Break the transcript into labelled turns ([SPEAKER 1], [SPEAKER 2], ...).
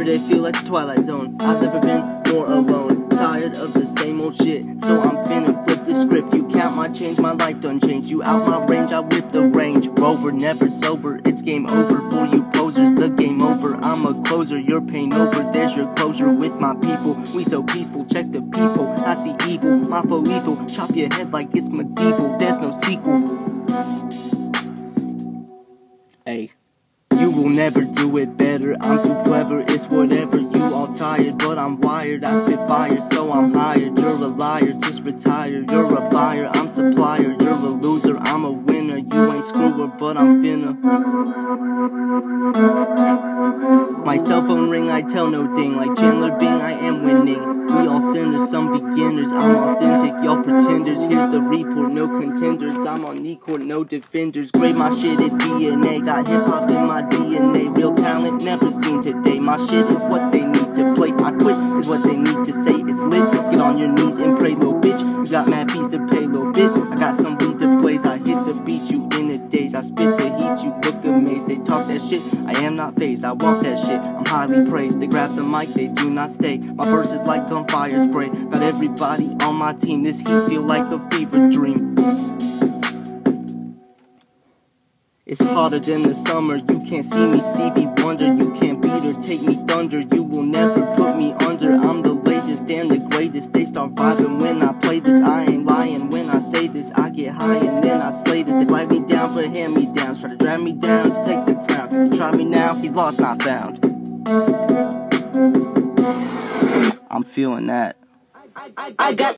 [SPEAKER 1] Every day feel like the Twilight Zone. I've never been more alone. Tired of the same old shit, so I'm finna flip the script. You count my change, my life done changed. You out my range, I whip the Range Rover. Never sober, it's game over for you posers. The game over, I'm a closer, your pain over. There's your closure with my people. We so peaceful, check the people. I see evil, my flow lethal. Chop your head like it's medieval. There's no sequel. Hey, you will never do it better. I'm too clever, it's whatever. You all tired, but I'm wired. I spit fire, so I'm hired. You're a liar, just retire. You're a buyer, I'm supplier. You're a loser, I'm a winner. You ain't screwer, but I'm finna. My cell phone ring, I tell no thing. Like Chandler Bing, I am winning. We all sinners, some beginners. I'm authentic, y'all pretenders. Here's the report, no contenders. I'm on the court, no defenders. Grade my shit at DNA. Got hip-hop in my DNA. Real talent, never seen today. My shit is what they need to play. I quit is what they need to say. It's lit, get on your knees and pray, little bitch. You got mad peace to pay, little bit. I got some weed to blaze. I hit the beat, you in the days. I spit the heat, you look amazed. They talk that shit, I am not phased. I walk that shit, I'm highly praised. They grab the mic, they do not stay. My verse is like gunfire spray. Got everybody on my team. This heat feel like a fever dream. It's hotter than the summer. You can't see me, Stevie Wonder. You can't beat or take me thunder. You will never put me under. I'm the latest and the greatest. They start vibing when I play this. I ain't lying when I say this. I get high and then I slay this. They flag me down for hand-me-downs. Try to drag me down to take the crown. You try me now, he's lost, not found. I'm feeling that.
[SPEAKER 2] I got